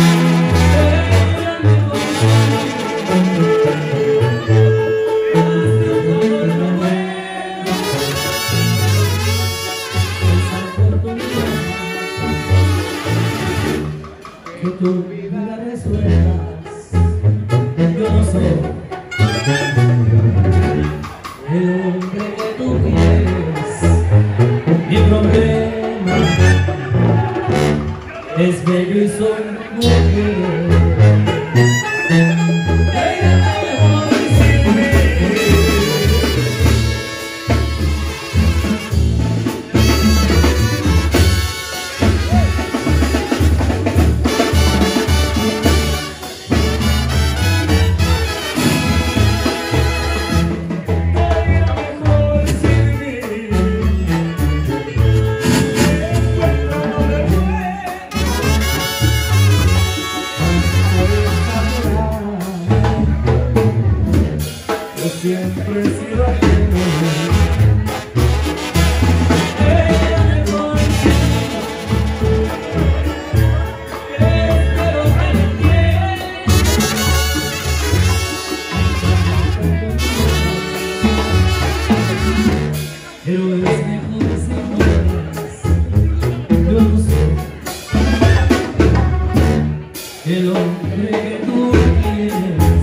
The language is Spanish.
Que tu vida resuelvas. Yo no soy el hombre que tú quieres. Mi problema es bello y soy mujer. Siempre he sido ajeno. Ella me conoce, espero que me quiera. Pero es mejor si no eres. Yo no soy el hombre que tú quieres.